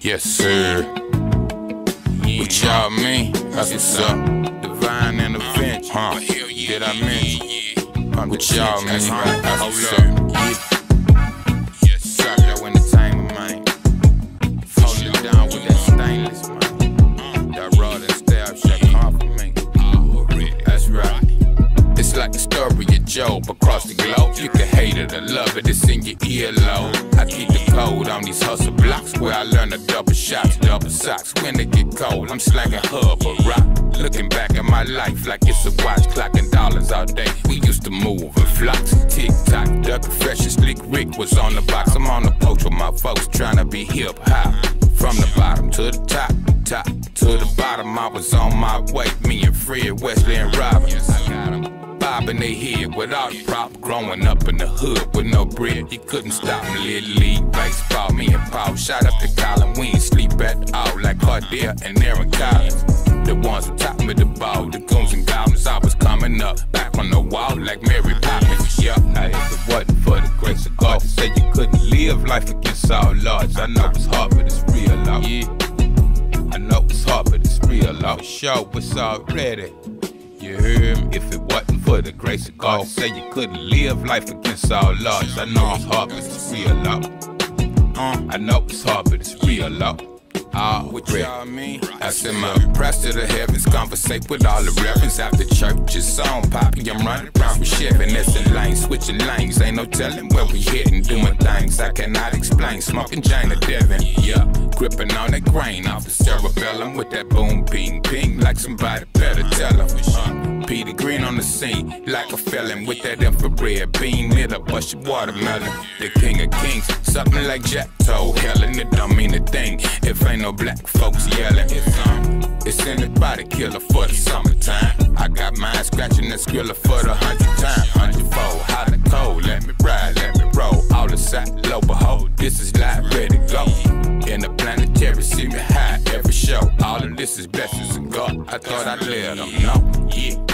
Yes, sir. What y'all mean? That's what's up. Divine intervention. Huh? Did I mention? What y'all mean? That's what's up. Yes, drop that entertainment, man. Holding it down with that stainless, man. That rod and staff shall come for me. That's right. It's like the story of Job across the globe. You can hate it or love it, it's in your earlobe. I keep the code on these hustle blocks where I learn to double shots, double socks. When it get cold, I'm slanging hub or rock. Looking back at my life like it's a watch, clocking dollars all day. We used to move in flocks, tick-tock, duck, fresh and sleek. Rick was on the box. I'm on the poach with my folks trying to be hip-hop. From the bottom to the top, top to the bottom, I was on my way. Me and Fred, Wesley and Robin. I got 'em bobbing their head without a prop. Growing up in the hood with no bread, he couldn't stop me. Little league baseball, me and Paul shot up to Colin. We ain't sleep at all like Cardell and Aaron Collins. The ones who taught me the ball, the goons and goblins. I was coming up, back on the wall like Mary Poppins. Yeah, if it wasn't for the grace of God, to say you couldn't live life against all odds. I know it's hard, but it's real, love. Yeah, I know it's hard, but it's real, love. Show it's already. You hear me? If it wasn't for the grace of God, to say you couldn't live life against all odds. I know it's hard, but it's real, love. I know it's hard, but it's real, love. What y'all mean? I send my press to the heavens, conversate with all the reverends after church is on. Poppy, I'm running around with Chevy, that's in lane, switching lanes. Ain't no telling where we heading, doing things I cannot explain. Smoking Jana Devin, yeah, gripping on that grain off the cerebellum with that boom, ping, ping, like somebody better tell them. Peter Green on the scene, like a felon with that infrared beam. Hit a bush of watermelon, the king of kings, something like Jack told Helen. It don't mean a thing if ain't no black folks yelling. It's in the body killer for the summertime. I got mine scratching that skrilla for the 100th time. 100-fold, hot and cold, let me ride, let me roll. All the side, low, behold, this is live, ready to go. In the planetary, see me high every show. All of this is blessings of God. I thought I'd let them know, yeah.